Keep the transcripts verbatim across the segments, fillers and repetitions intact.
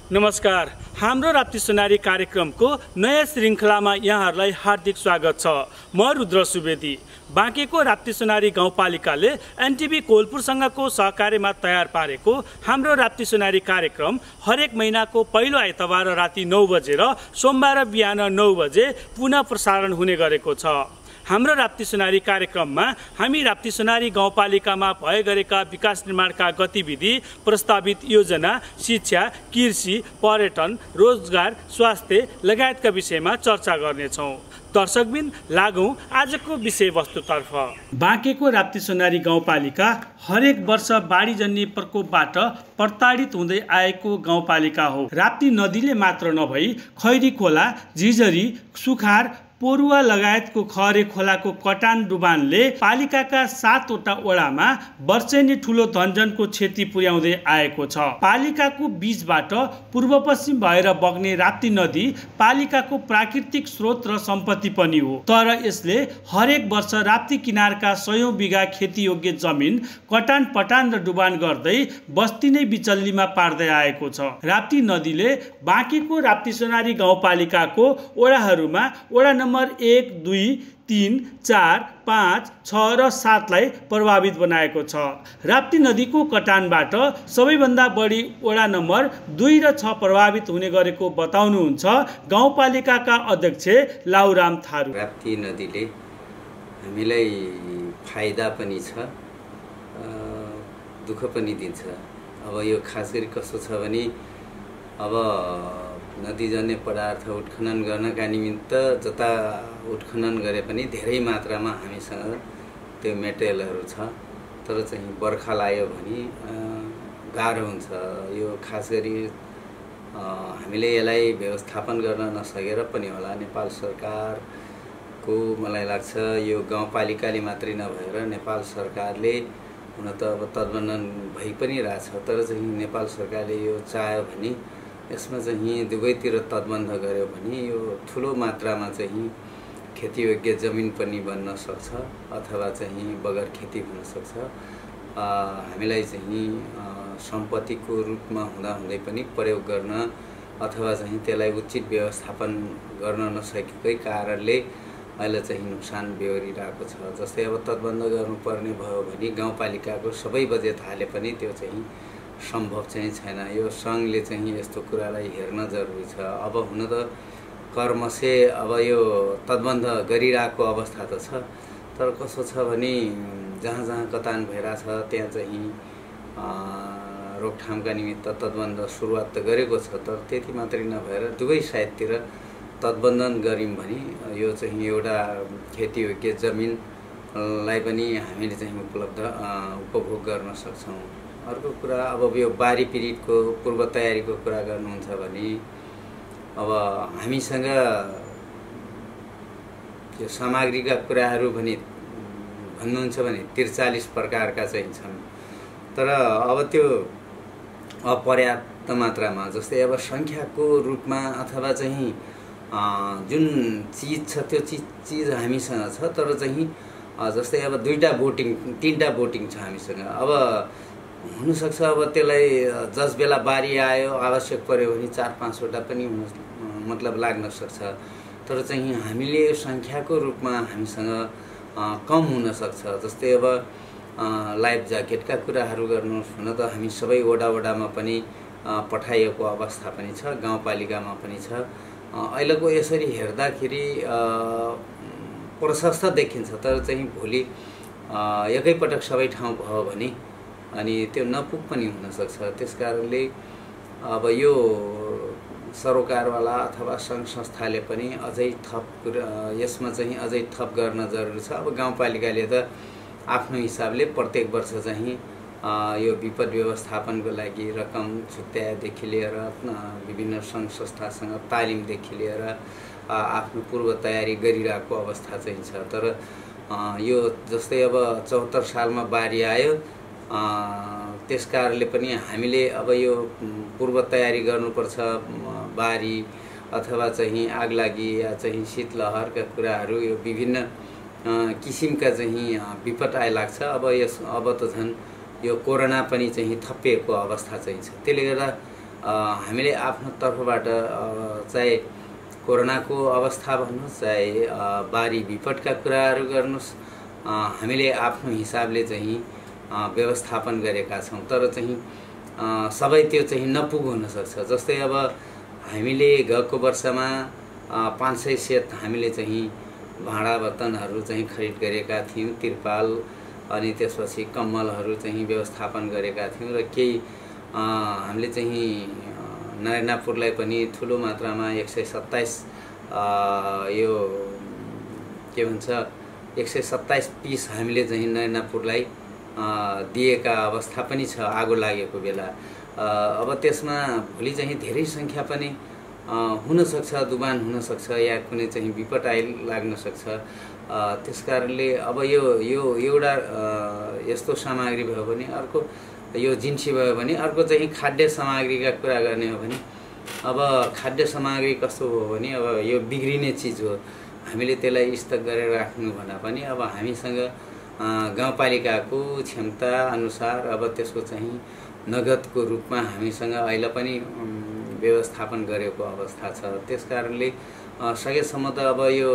नमस्कार, हाम्रो राप्ती सुनारी कार्यक्रमको नयाँ श्रृङ्खलामा यहाँहरूलाई हार्दिक स्वागत छ। म रुद्र सुवेदी। बाँकेको राप्ती सुनारी गाउँपालिकाले एनटिभी कोलपुरसँगको सहकार्यमा तयार पारेको हाम्रो राप्ती सुनारी कार्यक्रम हरेक महिनाको पहिलो आइतबार राति नौ बजे र सोमबार बिहान नौ बजे पुनः प्रसारण हुने गरेको छ। हाम्रो राप्ती सुनारी कार्यक्रममा हामी राप्ती सुनारी गाउँपालिकामा भए गरेका विकास निर्माणका गतिविधि, प्रस्तावित योजना, शिक्षा, कृषि, पर्यटन, रोजगार, स्वास्थ्य लगायतका विषयमा चर्चा गर्नेछौँ। दर्शकबिन, लागौँ आजको विषयवस्तुतर्फ। बाँकेको राप्ती सुनारी गाउँपालिका हरेक वर्ष बाढीजन्य प्रकोपबाट प्रताडित हुँदै आएको गाउँपालिका हो। राप्ती नदीले मात्र नभई खैरी खोला, झिझरी, सुखार, पोरुवा लगायतको खहरे खोलाको कटान डुबानले पालिकाका सातवटा वडामा वर्षेनी ठुलो धनजनको क्षति पुर्याउँदै आएको छ। पालिकाको बीचबाट पूर्व पश्चिम भएर बग्ने राप्ती नदी पालिकाको प्राकृतिक स्रोत र सम्पत्ति पनि हो। तर यसले हरेक वर्ष राप्ती किनारका सयौं बिघा खेतीयोग्य जमिन कटान पटान र डुबान गर्दै बस्ती नै बिचल्लीमा पार्दै आएको छ। राप्ती नदीले बाँकेको राप्ती सुनारी गाउँपालिकाको वडाहरूमा वडा नम्बर एक, दुई, तीन, चार, पाँच, छ र सातलाई प्रभावित बनाएको छ। राप्ती नदीको कटानबाट सबैभन्दा बढी वडा नम्बर दुई र छ प्रभावित हुने गरेको बताउनुहुन्छ गाउँपालिकाका अध्यक्ष लाउराम थारू। राप्ती नदीले हामीलाई फाइदा पनि छ, दुःख पनि दिन्छ। अब यो खास गरी कस्तो छ भने अब नदीजन्य पदार्थ उत्खनन गर्नका निमित्त जता उत्खनन गरे पनि धेरै मात्रामा हामीसँग त्यो मेटेरियलहरू छ। तर चाहिँ बर्खा लाग्यो भने गाह्रो हुन्छ। यो खास गरी हामीले यसलाई व्यवस्थापन गर्न नसकेर पनि होला। नेपाल सरकारको मलाई लाग्छ यो गाउँपालिकाले मात्रै नभएर नेपाल सरकारले हुन त अब तत्वबन्धन भइ पनि रहेछ। तर चाहिँ नेपाल सरकारले यो चाह्यो भने यसमा चाहिँ दुवैतिर तटबन्ध गर्यो भने यो ठुलो मात्रामा चाहिँ खेतीयोग्य जमिन पनि बन्न सक्छ अथवा चाहिँ बगर खेती हुन सक्छ। हामीलाई चाहिँ सम्पत्तिको रूपमा हुँदा हुँदै पनि प्रयोग गर्न अथवा चाहिँ त्यसलाई उचित व्यवस्थापन गर्न नसकेकै कारणले अहिले चाहिँ नोक्सान बेहोरिरहेको छ। जस्तै अब तटबन्ध गर्नुपर्ने भयो भने गाउँपालिकाको सबै बजेट हाले पनि त्यो चाहिँ सम्भव चाहिँ छैन। यो सङ्घले चाहिँ यस्तो कुरालाई हेर्न जरुरी छ। अब हुन त कर्मसे अब यो तटबन्ध गरिरहेको अवस्था त छ। तर कस्तो छ भने जहाँ जहाँ कटान भइरहेछ त्यहाँ चाहिँ रोकथामका निमित्त तटबन्ध सुरुवात त गरेको छ। तर त्यति मात्रै नभएर दुवै साइडतिर तटबन्धन गऱ्यौँ भने यो चाहिँ एउटा खेतीयोग्य जमिनलाई पनि हामीले चाहिँ उपलब्ध उपभोग गर्न सक्छौँ। अर्को कुरा अब यो बारी पीडितको पूर्व तयारीको कुरा गर्नुहुन्छ भने अब हामीसँग यो सामग्रीका कुराहरू भने भन्नुहुन्छ भने त्रिचालिस प्रकारका चाहिँ छन्। तर अब त्यो अपर्याप्त मात्रामा, जस्तै अब सङ्ख्याको रूपमा अथवा चाहिँ जुन चिज छ त्यो चिज चिज हामीसँग छ। तर चाहिँ जस्तै अब दुईवटा बोटिङ तिनवटा बोटिङ छ हामीसँग। अब हुनसक्छ अब त्यसलाई जस बेला बारी आयो आवश्यक पर्यो भने चार पाँचवटा पनि हुन मतलब लाग्न सक्छ। तर चाहिँ हामीले सङ्ख्याको रूपमा हामीसँग कम हुनसक्छ। जस्तै अब लाइफ ज्याकेटका कुराहरू गर्नुहोस् हुन त हामी सबै वडा वडामा पनि पठाइएको अवस्था पनि छ, गाउँपालिकामा पनि छ। अहिलेको यसरी हेर्दाखेरि प्रशस्त देखिन्छ। तर चाहिँ भोलि एकैपटक सबै ठाउँ भयो भने अनि त्यो नपुग पनि हुनसक्छ। त्यस कारणले अब यो सरोकारवाला अथवा सङ्घ संस्थाले पनि अझै थप कुरा यसमा चाहिँ अझै थप गर्न जरुरी छ। अब गाउँपालिकाले त आफ्नो हिसाबले प्रत्येक वर्ष चाहिँ यो विपद व्यवस्थापनको लागि रकम छुट्याएदेखि लिएर विभिन्न सङ्घ संस्थासँग तालिमदेखि लिएर आफ्नो पूर्व तयारी गरिरहेको अवस्था चाहिँ छ। तर यो जस्तै अब चौहत्तर सालमा बाढी आयो, त्यस कारणले पनि हामीले अब यो पूर्व तयारी गर्नुपर्छ। बाढी अथवा चाहिँ आगलागी या चाहिँ शीतलहरका कुराहरू यो विभिन्न किसिमका चाहिँ विपद आइलाग्छ। अब यस अब त झन् यो कोरोना पनि चाहिँ थपिएको अवस्था चाहिँ छ। त्यसले गर्दा हामीले आफ्नो तर्फबाट चाहे कोरोनाको अवस्था भन्नुहोस् चाहे बारी विपदका कुराहरू गर्नुहोस् हामीले आफ्नो हिसाबले चाहिँ व्यवस्थापन गरेका छौँ। तर चाहिँ सबै त्यो चाहिँ नपुग हुन सक्छ। जस्तै अब हामीले गएको वर्षमा पाँच सय सेट हामीले चाहिँ भाँडा बर्तनहरू चाहिँ खरिद गरेका थियौँ, तिरपाल अनि त्यसपछि कम्मलहरू चाहिँ व्यवस्थापन गरेका थियौँ र केही हामीले चाहिँ नरेनापुरलाई पनि ठुलो मात्रामा एक सय सत्ताइस यो के भन्छ एक सय सत्ताइस पिस हामीले चाहिँ नरेनापुरलाई दिएका अवस्था पनि छ आगो लागेको बेला। अब त्यसमा भोलि चाहिँ धेरै सङ्ख्या पनि हुनसक्छ, दुबान हुनसक्छ या कुनै चाहिँ विपद आइ लाग्न सक्छ। त्यसकारणले अब यो यो एउटा यस्तो सामग्री भयो भने अर्को यो जिन्सी भयो भने अर्को चाहिँ खाद्य सामग्रीका कुरा गर्ने हो भने अब खाद्य सामग्री कस्तो हो भने अब यो बिग्रिने चिज हो, हामीले त्यसलाई स्टक गरेर राख्नु भन्दा पनि अब हामीसँग गाउँपालिकाको क्षमता अनुसार अब त्यसको चाहिँ नगदको रूपमा हामीसँग अहिले पनि व्यवस्थापन गरेको अवस्था छ। त्यसकारणले सकेसम्म त अब यो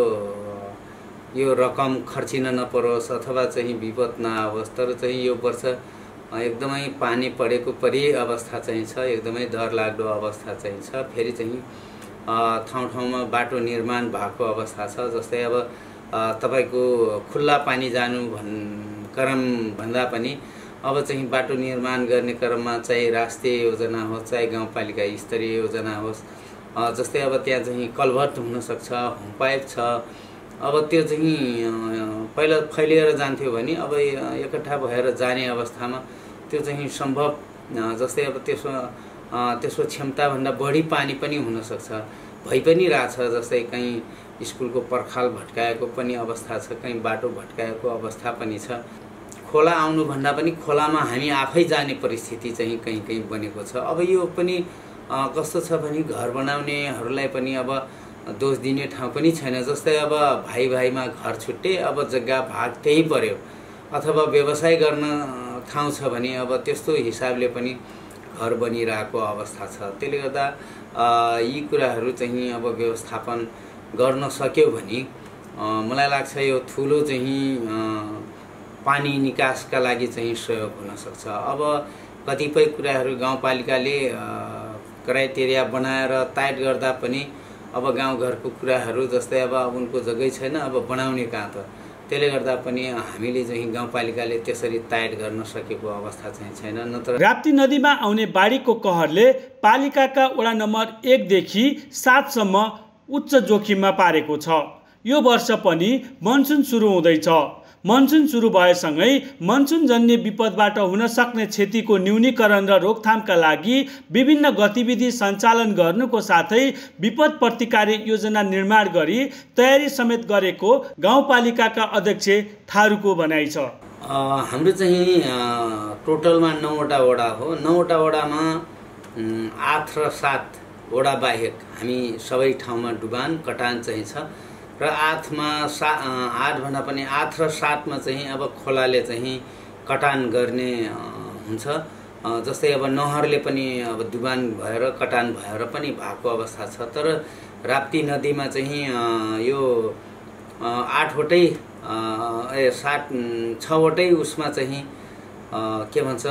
यो रकम खर्चिन नपरोस् अथवा चाहिँ विपद नआओस्। तर चाहिँ यो वर्ष एकदमै पानी परेको परि अवस्था चाहिँ छ, एकदमै डरलाग्दो अवस्था चाहिँ छ। फेरि चाहिँ ठाउँ ठाउँमा बाटो निर्माण भएको अवस्था छ। जस्तै अब तपाईको खुल्ला पानी जानु भन् क्रम भन्दा पनि अब चाहिँ बाटो निर्माण गर्ने क्रममा चाहिँ राष्ट्रिय योजना होस् चाहे गाउँपालिका स्तरीय योजना होस्, जस्तै अब त्यहाँ चाहिँ कल्भर्ट हुनसक्छ, होम पाइप छ। अब त्यो चाहिँ पहिला फैलिएर जान्थ्यो भने अब एकट्ठा भएर जाने अवस्थामा त्यो चाहिँ सम्भव, जस्तै अब त्यसो त्यसको क्षमताभन्दा बढी पानी पनि हुनसक्छ, भइ पनि रहेछ। जस्तै कहीँ स्कुलको पर्खाल भट्काएको पनि अवस्था छ, कहीँ बाटो भट्काएको अवस्था पनि छ। खोला आउनुभन्दा पनि खोलामा हामी आफै जाने परिस्थिति चाहिँ कहीँ कहीँ बनेको छ। अब यो पनि कस्तो छ भने घर बनाउनेहरूलाई पनि अब दोष दिने ठाउँ पनि छैन। जस्तै अब भाइ भाइमा घर छुट्टे, अब जग्गा भाग त्यही पर्यो, अथवा व्यवसाय गर्न ठाउँ छ भने अब त्यस्तो हिसाबले पनि घर बनिरहेको अवस्था छ। त्यसले गर्दा यी कुराहरू चाहिँ अब व्यवस्थापन गर्न सक्यो भने मलाई लाग्छ यो ठुलो चाहिँ पानी निकासका लागि चाहिँ सहयोग हुन सक्छ। अब कतिपय कुराहरू गाउँपालिकाले क्राइटेरिया बनाएर टाइट गर्दा पनि अब गाउँघरको कुराहरू जस्तै अब उनको जग्गै छैन, अब बनाउने कहाँ त। त्यसले गर्दा पनि हामीले चाहिँ गाउँपालिकाले त्यसरी टाइट गर्न सकेको अवस्था चाहिँ छैन। नत्र राप्ती नदीमा आउने बाढीको कहरले पालिकाका वडा नम्बर एकदेखि सातसम्म उच्च जोखिममा पारेको छ। यो वर्ष पनि मनसुन सुरु हुँदैछ। मनसुन सुरु भएसँगै मनसुनजन्य विपदबाट हुन सक्ने क्षतिको न्यूनीकरण र रोकथामका लागि विभिन्न गतिविधि सञ्चालन गर्नुको साथै विपद प्रतिकारी योजना निर्माण गरी तयारी समेत गरेको गाउँपालिकाका अध्यक्ष थारूको भनाइ छ। हाम्रो चाहिँ टोटलमा नौवटा वडा हो। नौवटा वडामा आठ र सात वडा बाहेक हामी सबै ठाउँमा डुबान कटान चाहिँ छ र आठमा सा आठ भन्दा पनि आठ र सातमा चाहिँ अब खोलाले चाहिँ कटान गर्ने हुन्छ। जस्तै अब नहरले पनि अब डुबान भएर कटान भएर पनि भएको अवस्था छ। तर राप्ती नदीमा चाहिँ यो आठवटै ए सात छवटै उसमा चाहिँ के भन्छ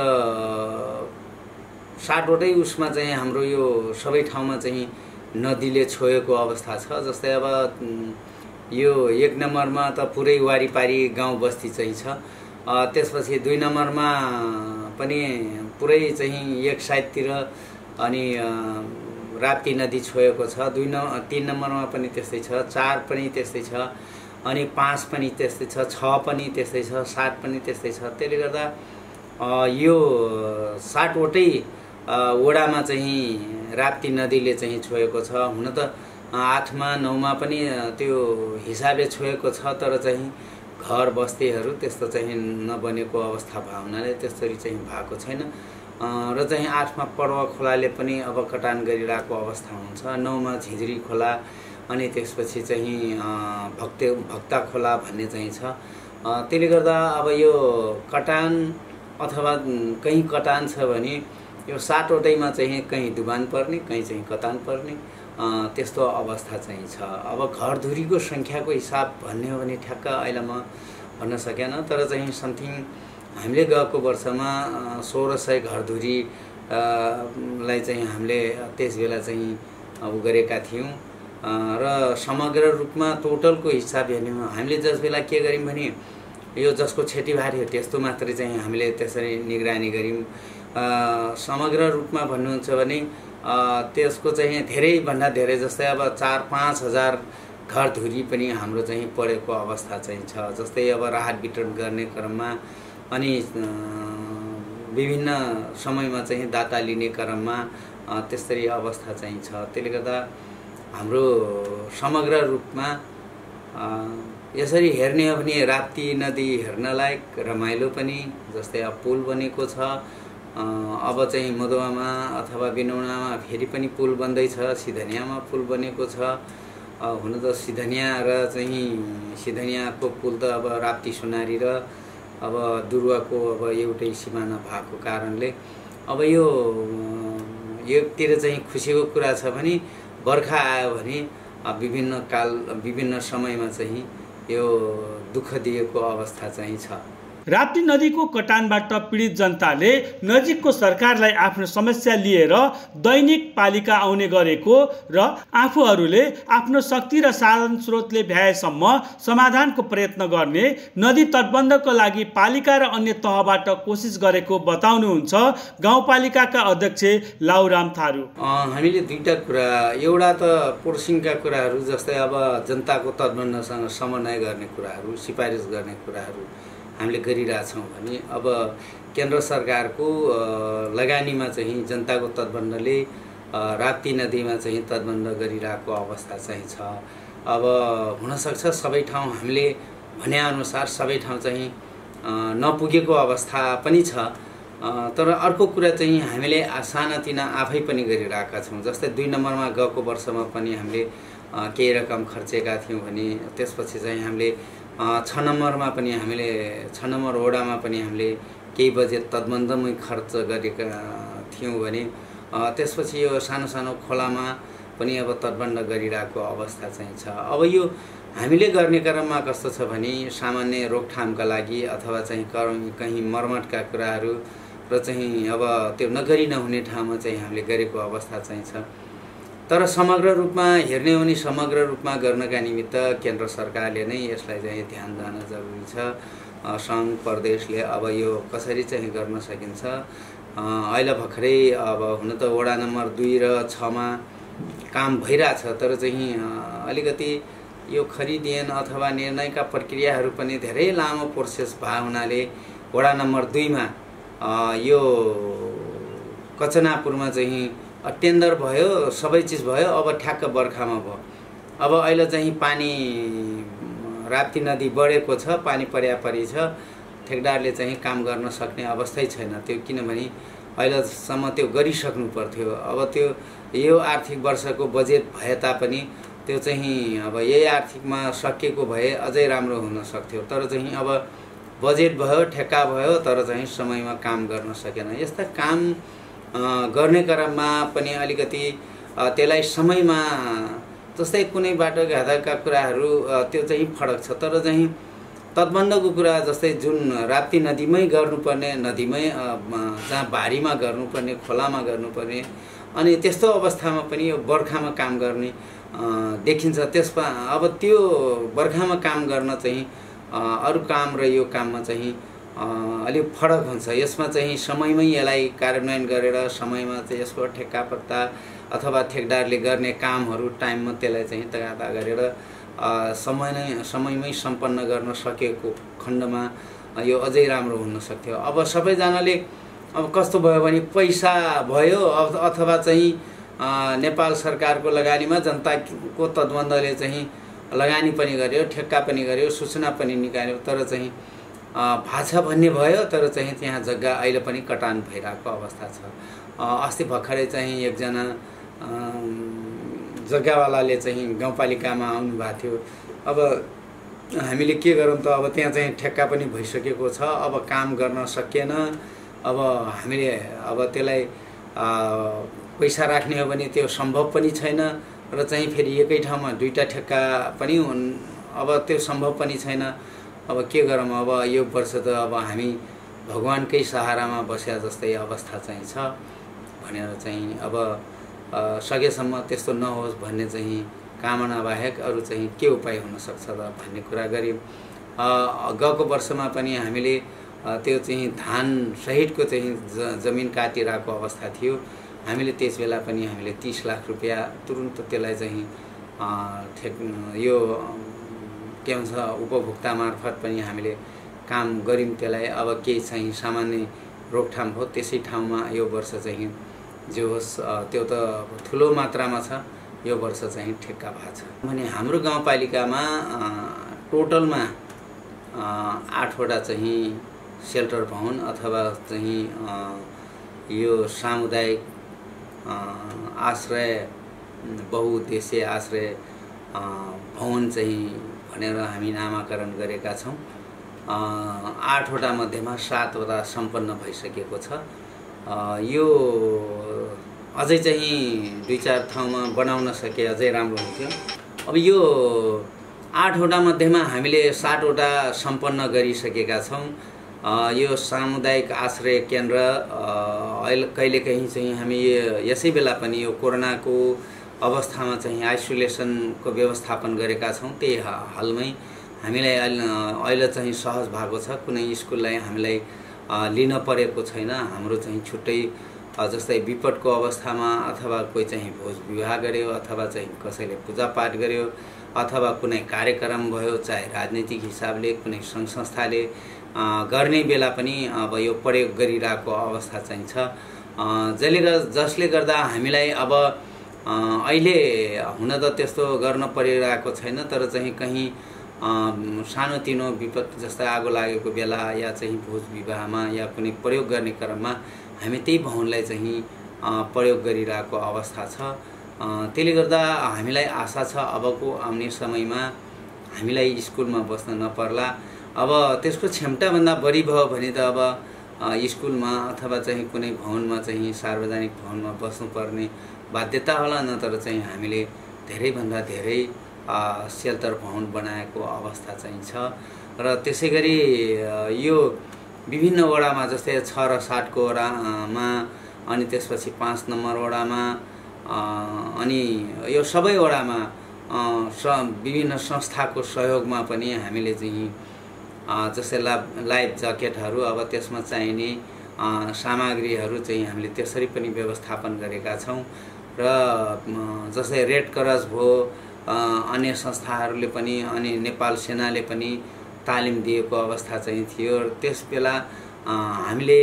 सातवटै उसमा चाहिँ हाम्रो यो सबै ठाउँमा चाहिँ नदीले छोएको अवस्था छ। जस्तै अब यो एक नम्बरमा त पुरै वारिपारी गाउँ बस्ती चाहिँ छ। त्यसपछि दुई नम्बरमा पनि पुरै चाहिँ एक साइडतिर अनि राप्ती नदी छोएको छ। दुई न तीन नम्बरमा पनि त्यस्तै छ, चार पनि त्यस्तै छ, अनि पाँच पनि त्यस्तै छ, छ पनि त्यस्तै छ, सात पनि त्यस्तै छ। त्यसले गर्दा यो सातवटै वडामा चाहिँ राप्ती नदीले चाहिँ छोएको छ। हुन त आठमा नौमा पनि त्यो हिसाबले छोएको छ, तर चाहिँ घर बस्तीहरू त्यस्तो चाहिँ नबनेको अवस्था भएको हुनाले त्यसरी चाहिँ भएको छैन। र चाहिँ आठमा पर्व खोलाले पनि अब कटान गरिरहेको अवस्था हुन्छ। नौमा झिझरी खोला अनि त्यसपछि चाहिँ भक्ते भक्ता खोला भन्ने चाहिँ छ। त्यसले गर्दा अब यो कटान अथवा कहीँ कटान छ भने यो सातवटैमा चाहिँ कहीँ दुबान पर्ने, कहीँ चाहिँ कतान पर्ने त्यस्तो अवस्था चाहिँ छ। अब घरधुरीको सङ्ख्याको हिसाब भन्ने हो भने ठ्याक्क अहिले म भन्न सकेन, तर चाहिँ समथिङ हामीले गएको वर्षमा सोह्र सय घरधुरी लाई चाहिँ हामीले त्यस बेला चाहिँ उ गरेका थियौँ र समग्र रूपमा टोटलको हिसाब हेर्ने हो हामीले जस बेला के गर्यौँ भने यो जसको क्षतिबारी हो त्यस्तो मात्रै चाहिँ हामीले त्यसरी निगरानी गर्यौँ। समग्र रूपमा भन्नुहुन्छ भने त्यसको चाहिँ धेरैभन्दा धेरै जस्तै अब चार पाँच हजार घरधुरी पनि हाम्रो चाहिँ परेको अवस्था चाहिँ छ। जस्तै अब राहत वितरण गर्ने क्रममा अनि विभिन्न समयमा चाहिँ दाता लिने क्रममा त्यसरी अवस्था चाहिँ छ। त्यसले गर्दा हाम्रो समग्र रूपमा यसरी हेर्ने हो भने राप्ती नदी हेर्नलायक रमाइलो पनि, जस्तै अब पुल बनेको छ। अब चाहिँ मदुवामा अथवा बिनौनामा फेरि पनि पुल बन्दैछ, सिधनियामा पुल बनेको छ। हुन त सिधनिया र चाहिँ सिधनियाको पुल त अब राप्ती सोनारी र अब दुर्वाको अब एउटै सिमाना भएको कारणले अब यो एकतिर चाहिँ खुसीको कुरा छ भने बर्खा आयो भने विभिन्न काल विभिन्न समयमा चाहिँ यो दुःख दिएको अवस्था चाहिँ छ। राप्ती नदीको कटानबाट पीडित जनताले नजिकको सरकारलाई आफ्नो समस्या लिएर दैनिक पालिका आउने गरेको र आफूहरूले आफ्नो शक्ति र साधन स्रोतले भ्याएसम्म समाधानको प्रयत्न गर्ने नदी तटबन्धको लागि पालिका र अन्य तहबाट कोसिस गरेको बताउनुहुन्छ गाउँपालिकाका अध्यक्ष लाउराम थारू। हामीले दुईटा कुरा, एउटा त पोर्सिङका कुराहरू जस्तै अब जनताको तटबन्धसँग समन्वय गर्ने कुराहरू, सिफारिस गर्ने कुराहरू हामीले गरिरहेछौँ भने अब केन्द्र सरकारको लगानीमा चाहिँ जनताको तटबन्धले राप्ती नदीमा चाहिँ तटबन्ध गरिरहेको अवस्था चाहिँ छ। अब हुनसक्छ सबै ठाउँ हामीले भनेअनुसार सबै ठाउँ चाहिँ नपुगेको अवस्था पनि छ, तर अर्को कुरा चाहिँ हामीले सानातिना आफै पनि गरिरहेका छौँ। जस्तै दुई नम्बरमा गएको वर्षमा पनि हामीले केही रकम खर्चेका थियौँ भने त्यसपछि चाहिँ हामीले छ नम्बरमा पनि हामीले छ नम्बर वडामा पनि हामीले केही बजेट तटबन्धमै खर्च गरेका थियौँ भने त्यसपछि यो सानो सानो खोलामा पनि अब तटबन्ध गरिरहेको अवस्था चाहिँ छ। अब यो हामीले गर्ने क्रममा कस्तो छ भने सामान्य रोकथामका लागि अथवा चाहिँ कहीँ मर्मतका कुराहरू र चाहिँ अब त्यो नगरी नहुने ठाउँमा चाहिँ हामीले गरेको अवस्था चाहिँ छ। तर समग्र रूपमा हेर्ने हो भने समग्र रूपमा गर्नका निमित्त केन्द्र सरकारले नै यसलाई चाहिँ ध्यान दिन जरुरी छ। सङ्घ प्रदेशले अब यो कसरी चाहिँ गर्न सकिन्छ। अहिले भर्खरै अब हुन त वडा नम्बर दुई र छमा काम भइरहेछ, तर चाहिँ अलिकति यो खरिदेन अथवा निर्णयका प्रक्रियाहरू पनि धेरै लामो प्रोसेस भए हुनाले वडा नम्बर दुईमा यो कचनापुरमा चाहिँ टेन्डर भयो, सबै चिज भयो। अब ठ्याक्क बर्खामा भयो। अब अहिले चाहिँ पानी राप्ती नदी बढेको छ, पानी पर्यापरि छ, ठेकदारले चाहिँ काम गर्न सक्ने अवस्थै छैन त्यो, किनभने अहिलेसम्म त्यो गरिसक्नु पर्थ्यो। अब त्यो यो आर्थिक वर्षको बजेट भए तापनि त्यो चाहिँ अब यही आर्थिकमा सकिएको भए अझै राम्रो हुन सक्थ्यो, तर चाहिँ अब बजेट भयो, ठेक्का भयो, तर चाहिँ समयमा काम गर्न सकेन। यस्ता काम गर्ने क्रममा पनि अलिकति त्यसलाई समयमा जस्तै कुनै बाटो घाटाका कुराहरू त्यो चाहिँ फरक छ, तर चाहिँ तटबन्धको कुरा जस्तै जुन राप्ती नदीमै गर्नुपर्ने, नदीमै जहाँ भारीमा गर्नुपर्ने, खोलामा गर्नुपर्ने, अनि त्यस्तो अवस्थामा पनि यो बर्खामा काम गर्ने देखिन्छ। त्यसमा अब त्यो बर्खामा काम गर्न चाहिँ अरू काम र यो काममा चाहिँ अलिक फरक हुन्छ। यसमा चाहिँ समयमै यसलाई कार्यान्वयन गरेर समयमा चाहिँ यसको ठेक्का पत्ता अथवा ठेकदारले गर्ने कामहरू टाइममा त्यसलाई चाहिँ तगादा गरेर समय नै समयमै सम्पन्न गर्न सकेको खण्डमा यो अझै राम्रो हुन सक्थ्यो। अब सबैजनाले अब कस्तो भयो भने पैसा भयो अथवा चाहिँ नेपाल सरकारको लगानीमा जनताको तटबन्धले चाहिँ लगानी पनि गर्यो, ठेक्का पनि गर्यो, सूचना पनि निकाल्यो, तर चाहिँ भाषा भन्ने भयो, तर चाहिँ त्यहाँ जग्गा अहिले पनि कटान भइरहेको अवस्था छ। अस्ति भर्खरै चाहिँ एकजना जग्गावालाले चाहिँ गाउँपालिकामा आउनु भएको थियो। अब हामीले के गरौँ त, अब त्यहाँ चाहिँ ठेक्का पनि भइसकेको छ, अब काम गर्न सकिएन। अब हामीले अब त्यसलाई पैसा राख्ने हो भने त्यो सम्भव पनि छैन र चाहिँ फेरि एकै ठाउँमा दुईटा ठेक्का पनि हुन् अब त्यो सम्भव पनि छैन। अब के गरौँ अब यो वर्ष त अब हामी भगवानकै सहारामा बस्या जस्तै अवस्था चाहिँ छ भनेर चाहिँ अब सकेसम्म त्यस्तो नहोस् भन्ने चाहिँ कामना बाहेक अरू चाहिँ के उपाय हुन सक्छ त भन्ने कुरा गर्यौँ। गएको वर्षमा पनि हामीले त्यो चाहिँ धान सहितको चाहिँ ज जमिन काटिरहेको अवस्था थियो। हामीले त्यस बेला पनि हामीले तीस लाख रुपियाँ तुरुन्त त्यसलाई चाहिँ ठेक यो के भन्छ उपभोक्ता मार्फत पनि हामीले काम गऱ्यौँ त्यसलाई। अब केही चाहिँ सामान्य रोकथाम हो त्यसै ठाउँमा यो वर्ष चाहिँ जो होस् त्यो त ठुलो मात्रामा छ यो वर्ष चाहिँ ठेक्का भएको छ भने हाम्रो गाउँपालिकामा टोटलमा आठवटा चाहिँ सेल्टर भवन अथवा चाहिँ यो सामुदायिक आश्रय बहुउद्देश्य आश्रय भवन चाहिँ भनेर हामी नामाकरण गरेका छौँ। आठवटा मध्येमा सातवटा सम्पन्न भइसकेको छ। यो अझै चाहिँ दुई चार ठाउँमा बनाउन सके अझै राम्रो हुन्थ्यो। अब यो आठवटा मध्येमा हामीले सातवटा सम्पन्न गरिसकेका छौँ। यो सामुदायिक आश्रय केन्द्र अहिले कहिलेकाहीँ चाहिँ हामी यसै बेला पनि यो कोरोनाको अवस्थामा चाहिँ आइसोलेसनको व्यवस्थापन गरेका छौँ। त्यही हालमै हामीलाई अहिले चाहिँ सहज भएको छ। कुनै स्कुललाई हामीलाई लिन परेको छैन। हाम्रो चाहिँ छुट्टै जस्तै विपदको अवस्थामा अथवा कोही चाहिँ भोज विवाह गर्यो अथवा चाहिँ कसैले पूजापाठ गर्यो अथवा कुनै कार्यक्रम भयो चाहे राजनीतिक हिसाबले कुनै सङ्घ संस्थाले गर्ने बेला पनि अब यो प्रयोग गरिरहेको अवस्था चाहिँ छ। जसले जसले गर्दा हामीलाई अब अहिले हुन त त्यस्तो गर्न परिरहेको छैन तर चाहिँ कहीँ सानोतिनो विपद जस्तै आगो लागेको बेला या चाहिँ भोज विवाहमा या कुनै प्रयोग गर्ने क्रममा हामी त्यही भवनलाई चाहिँ प्रयोग गरिरहेको अवस्था छ। त्यसले गर्दा हामीलाई आशा छ अबको आउने समयमा हामीलाई स्कुलमा बस्न नपर्ला। अब त्यसको क्षमताभन्दा बढी भयो भने त अब स्कुलमा अथवा चाहिँ कुनै भवनमा चाहिँ सार्वजनिक भवनमा बस्नुपर्ने बाध्यता होला नत्र चाहिँ हामीले धेरैभन्दा धेरै सेल्टर भवन बनाएको अवस्था चाहिँ छ। र त्यसै गरी यो विभिन्न वडामा जस्तै छ र सातको वडामा अनि त्यसपछि पाँच नम्बर वडामा अनि यो सबै वडामा विभिन्न संस्थाको सहयोगमा पनि हामीले चाहिँ जस्तै ला लाइफ ज्याकेटहरू अब त्यसमा चाहिने सामग्रीहरू चाहिँ हामीले त्यसरी पनि व्यवस्थापन गरेका छौँ। र जस्तै रेड क्रस भयो अन्य संस्थाहरूले पनि अनि नेपाल सेनाले पनि तालिम दिएको अवस्था चाहिँ थियो। त्यस बेला हामीले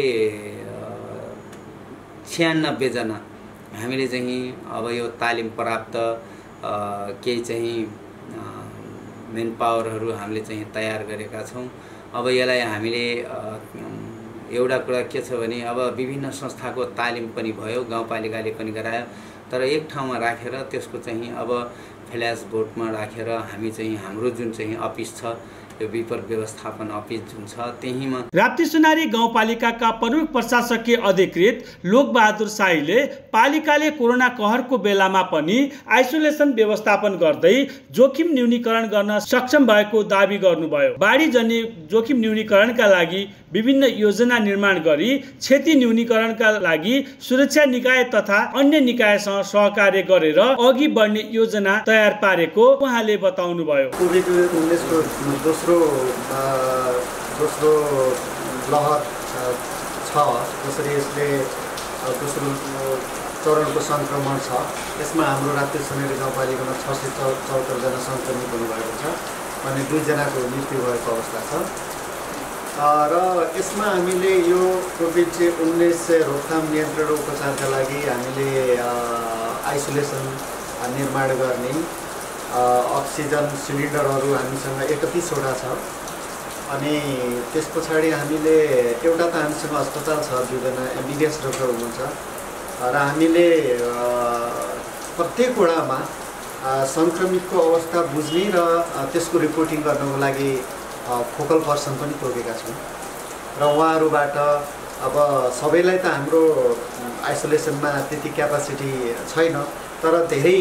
छ्यानब्बे जना हामीले चाहिँ अब यो तालिम प्राप्त केही चाहिँ मेन पावरहरू हामीले चाहिँ तयार गरेका छौँ। अब यसलाई हामीले एउटा कुरा के छ भने अब विभिन्न संस्थाको तालिम पनि भयो गाउँपालिकाले पनि गरायो तर एक ठाउँमा राखेर त्यसको चाहिँ अब फ्ल्यास बोर्डमा राखेर हामी चाहिँ हाम्रो जुन चाहिँ अफिस छ यो विपद व्यवस्थापन अफिस जुन छ त्यहीमा राप्ती सुनारी गाउँपालिकाका प्रमुख प्रशासकीय अधिकृत लोकबहादुर शाहीले पालिकाले कोरोना कहरको बेलामा पनि आइसोलेसन व्यवस्थापन गर्दै जोखिम न्यूनीकरण गर्न सक्षम भएको दावी गर्नुभयो। बाढी जन्य जोखिम न्यूनीकरणका लागि विभिन्न योजना निर्माण गरी क्षति न्यूनीकरणका लागि सुरक्षा निकाय तथा अन्य निकायसँग सहकार्य गरेर अघि बढ्ने योजना तयार पारेको उहाँले बताउनुभयो। कोभिड उन्नाइस को दोस्रो दोस्रो लहर छ जसरी यसले दोस्रो चरणको सङ्क्रमण छ यसमा हाम्रो राप्ती सुनारी गाउँपालिकामा छ सय चौहत्तर जना सङ्क्रमित हुनुभएको छ अनि दुईजनाको मृत्यु भएको अवस्था छ। र यसमा हामीले यो कोभिड उन्नाइस रोकथाम नियन्त्रण र उपचारका लागि हामीले आइसोलेसन निर्माण गर्ने अक्सिजन सिलिन्डरहरू हामीसँग एकतिसवटा छ अनि त्यस पछाडि हामीले एउटा त हामीसँग अस्पताल छ दुईजना एमबिबिएस डाक्टर हुनुहुन्छ र हामीले प्रत्येक वडामा सङ्क्रमितको अवस्था बुझ्ने र त्यसको रिपोर्टिङ गर्नको लागि फोकल पर्सन पनि तोकेका छौँ र उहाँहरूबाट अब सबैलाई त हाम्रो आइसोलेसनमा त्यति क्यापासिटी छैन, तर धेरै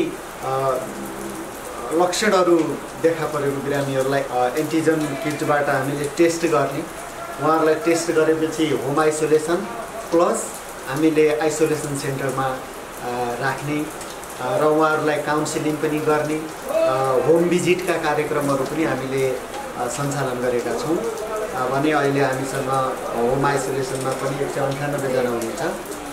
लक्षणहरू देखा परेको बिरामीहरूलाई एन्टिजन किटबाट हामीले टेस्ट गर्ने, उहाँहरूलाई टेस्ट गरेपछि होम आइसोलेसन प्लस हामीले आइसोलेसन सेन्टरमा राख्ने र उहाँहरूलाई काउन्सिलिङ पनि गर्ने, होम भिजिटका कार्यक्रमहरू पनि हामीले सञ्चालन गरेका छौँ भने अहिले हामीसँग होम आइसोलेसनमा पनि एक सय अन्ठानब्बेजना हुनुहुन्छ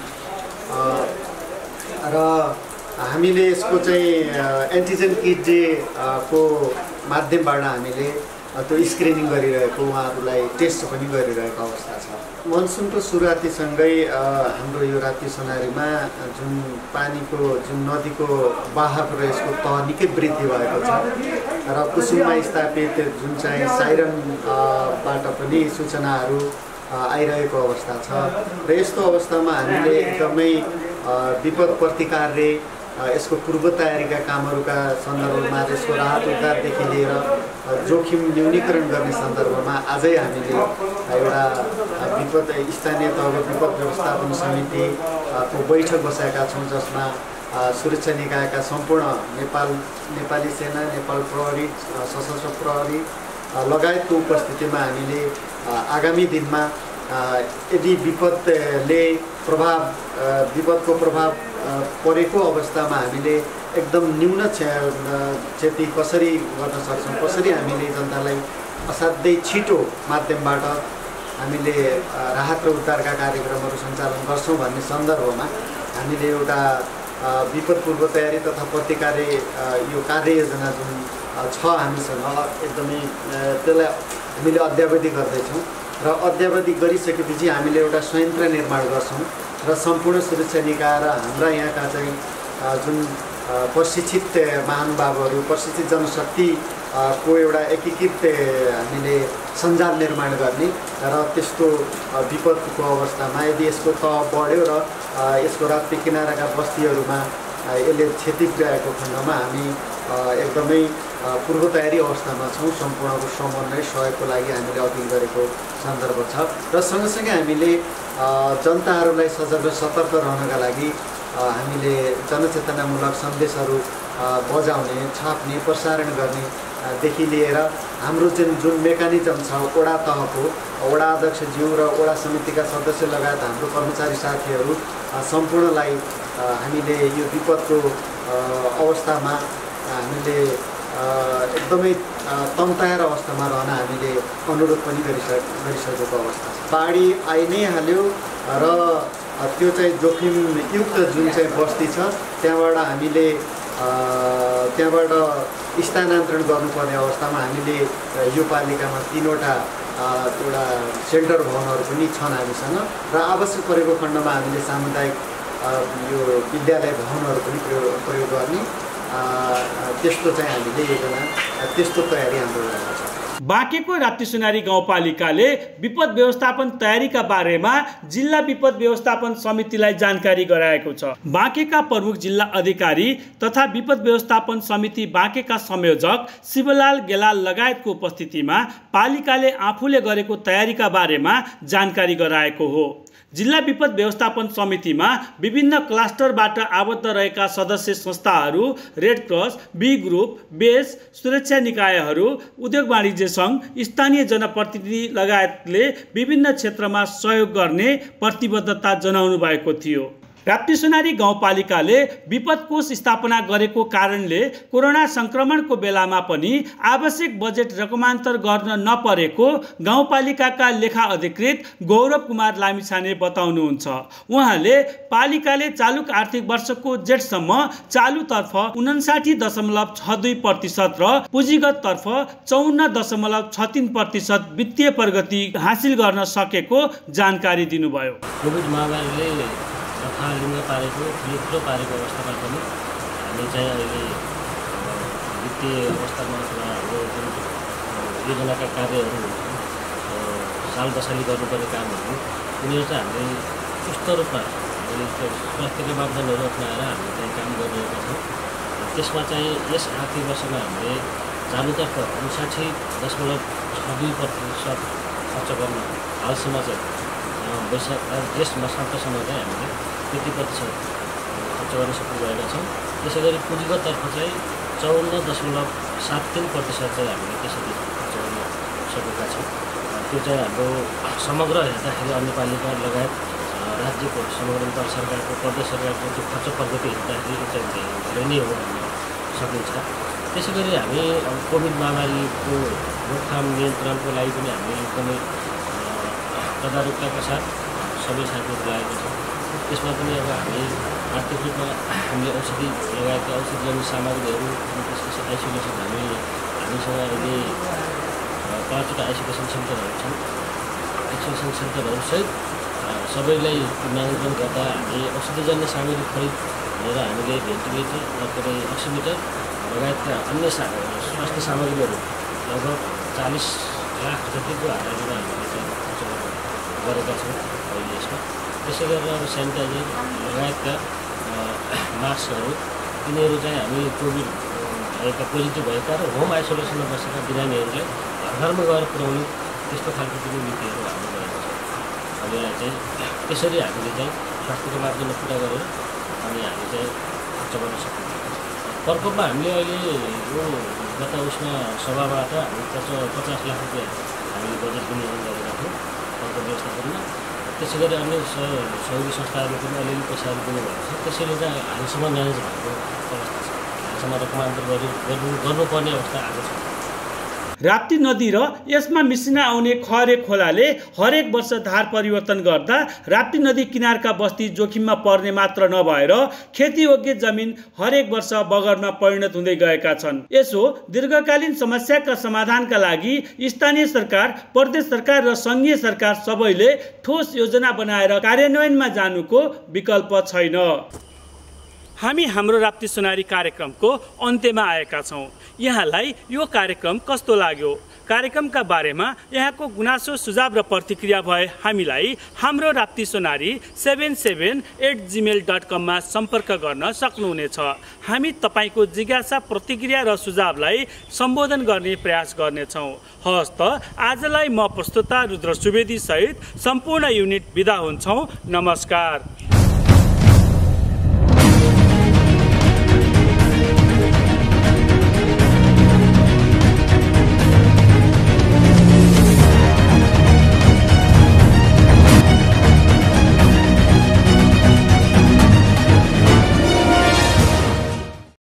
र हामीले यसको चाहिँ एन्टिजन किट डे को माध्यमबाट हामीले त्यो स्क्रिनिङ गरिरहेको, उहाँहरूलाई टेस्ट पनि गरिरहेको अवस्था छ। मनसुनको सुरुवातीसँगै हाम्रो यो राप्ती सोनारीमा जुन पानीको जुन नदीको बहाव र यसको तह निकै वृद्धि भएको छ र कुसुममा स्थापित जुन चाहिँ साइरनबाट पनि सूचनाहरू आइरहेको अवस्था छ र यस्तो अवस्थामा हामीले एकदमै विपद प्रतिकारले यसको पूर्व तयारीका कामहरूका सन्दर्भमा यसको राहत उद्धारदेखि लिएर जोखिम न्यूनीकरण गर्ने सन्दर्भमा आजै हामीले एउटा विपद स्थानीय तहको विपद व्यवस्थापन समितिको बैठक बसेका छौँ, जसमा सुरक्षा निकायका सम्पूर्ण नेपाल नेपाली सेना, नेपाल प्रहरी, सशस्त्र प्रहरी लगायतको उपस्थितिमा हामीले आगामी दिनमा यदि विपदले प्रभाव विपदको प्रभाव परेको अवस्थामा हामीले एकदम न्यून क्षति कसरी गर्न सक्छौँ, कसरी हामीले जनतालाई असाध्यै छिटो माध्यमबाट हामीले राहत र उद्धारका कार्यक्रमहरू सञ्चालन गर्छौँ भन्ने सन्दर्भमा हामीले एउटा विपद पूर्व तयारी तथा प्रतिकार्य यो कार्ययोजना जुन छ हामीसँग एकदमै त्यसलाई हामीले अद्यावधि गर्दैछौँ र अद्यावधि गरिसकेपछि हामीले एउटा संयन्त्र निर्माण गर्छौँ र सम्पूर्ण सुरक्षा निकाय र हाम्रा यहाँका चाहिँ जुन प्रशिक्षित महानुभावहरू, प्रशिक्षित जनशक्ति को एउटा एकीकृत हामीले सञ्जाल निर्माण गर्ने र त्यस्तो विपदको अवस्थामा यदि यसको तह बढ्यो र यसको राप्ती किनाराका बस्तीहरूमा यसले क्षति पुर्याएको खण्डमा हामी एकदमै पूर्व तयारी अवस्थामा छौँ। सम्पूर्णको समन्वय सहयोगको लागि हामीले अपिल गरेको सन्दर्भ छ र सँगसँगै हामीले जनताहरूलाई सजग र सतर्क रहनका लागि हामीले जनचेतनामूलक सन्देशहरू बजाउने, छाप्ने, प्रसारण गर्नेदेखि लिएर हाम्रो जुन जुन मेकानिजम छ वडा तहको वडा अध्यक्षज्यू र वडा समितिका सदस्य लगायत हाम्रो कर्मचारी साथीहरू सम्पूर्णलाई हामीले यो विपदको अवस्थामा हामीले एकदमै तन्ताएर अवस्थामा रहन हामीले अनुरोध पनि गरिसक गरिसकेको अवस्था छ। बाढी आइ नै हाल्यो र त्यो चाहिँ जोखिमयुक्त जुन चाहिँ बस्ती छ त्यहाँबाट हामीले त्यहाँबाट स्थानान्तरण गर्नुपर्ने अवस्थामा हामीले यो पालिकामा तिनवटा एउटा सेल्टर भवनहरू पनि छन् हामीसँग र आवश्यक परेको खण्डमा हामीले सामुदायिक यो विद्यालय भवनहरू पनि प्रयोग प्रयोग गर्ने त्यस्तो चाहिँ हामीले योजना त्यस्तो तयारी हाम्रो रहेको छ। बाँकेको राप्ती सोनारी गाउँपालिकाले विपद व्यवस्थापन तयारीका बारेमा जिल्ला विपद व्यवस्थापन समितिलाई जानकारी गराएको छ। बाँकेका प्रमुख जिल्ला अधिकारी तथा विपद व्यवस्थापन समिति बाँकेका संयोजक शिवलाल गेलाल लगायतको उपस्थितिमा पालिकाले आफूले गरेको तयारीका बारेमा जानकारी गराएको हो। जिल्ला विपद व्यवस्थापन समितिमा विभिन्न क्लस्टरबाट आबद्ध रहेका सदस्य संस्थाहरू, red cross, B group, base, सुरक्षा निकायहरू, उद्योग वाणिज्य सङ्घ, स्थानीय जनप्रतिनिधि लगायतले विभिन्न क्षेत्रमा सहयोग गर्ने प्रतिबद्धता जनाउनु भएको थियो। राप्ती सोनारी गाउँपालिकाले विपद कोष स्थापना गरेको कारणले कोरोना संक्रमणको बेलामा पनि आवश्यक बजेट रकमान्तर गर्न नपरेको गाउँपालिकाका लेखा अधिकृत गौरव कुमार लामिछाने बताउनुहुन्छ। उहाँले पालिकाले चालु आर्थिक वर्षको जेठसम्म चालुतर्फ उन्साठी दशमलव छ दुई प्रतिशत र पुँजीगततर्फ चौन्न दशमलव छ तिन प्रतिशत वित्तीय प्रगति हासिल गर्न सकेको जानकारी दिनुभयो। कोभिड महामारीले थालिँदै पारेको ठुलो पारेको अवस्थामा पनि हामी चाहिँ अहिले वित्तीय अवस्थामा हाम्रो जुन योजनाका कार्यहरू साल दशैँले गर्नुपर्ने कामहरू उनीहरू चाहिँ हामीले सुस्त रूपमा हामीले स्वास्थ्यका मापदण्डहरू अपनाएर हामीले चाहिँ काम गरिरहेका छौँ। त्यसमा चाहिँ यस आर्थिक वर्षमा हामीले चालुतर्फ उन्साठी दशमलव छ दुई प्रतिशत खर्च गर्न हालसम्म चाहिँ वैशाख जेठ मसान्तसम्म चाहिँ हामीले त्यति प्रतिशत खर्च गर्न सक्नुभएका छौँ। त्यसै गरी पुँजीगत तर्फ चाहिँ चौन्न दशमलव सात तिन प्रतिशत चाहिँ हामीले त्यसरी खर्च गर्न सकेका छौँ। त्यो चाहिँ हाम्रो समग्र हेर्दाखेरि अन्य पालिका लगायत राज्यको समग्र नेपाल सरकारको प्रदेश सरकारको त्यो खर्च पद्धति हेर्दाखेरि चाहिँ धेरै नै हो भन्न सकिन्छ। त्यसै गरी हामी कोभिड महामारीको रोकथाम नियन्त्रणको लागि पनि हामीले एकदमै तदारुकताका साथ सबै साथीहरू लागेका छौँ। त्यसमा पनि अब हामी आर्थिक रूपमा हामीले औषधि लगायतका औषधिजन्य सामग्रीहरू त्यसपछि आइसोलेसन हामी हामीसँग अहिले पाँचवटा आइसोलेसन सेन्टरहरू छन्। आइसोलेसन सेन्टरहरूसहित सबैलाई म्यानेजमेन्ट गर्दा हामी औषधिजन्य सामग्री खरिद लिएर हामीले भेन्टिलेटर अथवा अक्सिमिटर लगायतका अन्य सा स्वास्थ्य सामग्रीहरू लगभग चालिस लाख जतिको हारालेर हामीले चाहिँ खर्च गरेका छौँ अहिले यसमा। त्यसै गरेर अब सेनिटाइजर लगायतका मास्कहरू तिनीहरू चाहिँ हामी कोभिड भएका पोजिटिभ भएका र होम आइसोलेसनमा बसेका बिरामीहरूलाई घर घरमा गएर पुर्याउने त्यस्तो खालको पनि नीतिहरू हामी गरेका छौँ। अब यसलाई चाहिँ त्यसरी हामीले चाहिँ स्वास्थ्यको मापदण्ड पुरा गरेर अनि हामी चाहिँ खर्च गर्न सक्छौँ। प्रकोपमा हामीले अहिले यो गत उसमा सभाबाट हामी पचास पचास लाख रुपियाँ हामीले बजेट विनियोजन गरेका थियौँ प्रकोप व्यवस्थापनमा। त्यसै गरी अन्य सहयोगी संस्थाहरूले पनि अलिअलि पैसाहरू दिनुभएको छ। त्यसैले चाहिँ हालसम्म म्यानेज भएको अवस्था छ। हालसम्म रूपान्तर गर्नु गर्नुपर्ने अवस्था आएको छ। राप्ती नदी र यसमा मिसिन आउने खहरे खोलाले हरेक वर्ष धार परिवर्तन गर्दा राप्ती नदी किनारका बस्ती जोखिममा पर्ने मात्र नभएर खेतीयोग्य जमिन हरेक वर्ष बगरमा परिणत हुँदै गएका छन्। यसो दीर्घकालीन समस्याका समाधानका लागि स्थानीय सरकार, प्रदेश सरकार र सङ्घीय सरकार सबैले ठोस योजना बनाएर कार्यान्वयनमा जानुको विकल्प छैन। हामी हाम्रो राप्ती सुनारी कार्यक्रमको अन्त्यमा आएका छौँ। यहाँलाई यो कार्यक्रम कस्तो लाग्यो? कार्यक्रमका बारेमा यहाँको गुनासो सुझाव र प्रतिक्रिया भए हामीलाई हाम्रो Rapti Sunari seven seven eight Gmail dot कममा सम्पर्क गर्न सक्नुहुनेछ। हामी तपाईँको जिज्ञासा, प्रतिक्रिया र सुझावलाई सम्बोधन गर्ने प्रयास गर्नेछौँ। हवस् त आजलाई म प्रस्तुता रुद्र सुवेदी सहित सम्पूर्ण युनिट बिदा हुन्छौँ। नमस्कार।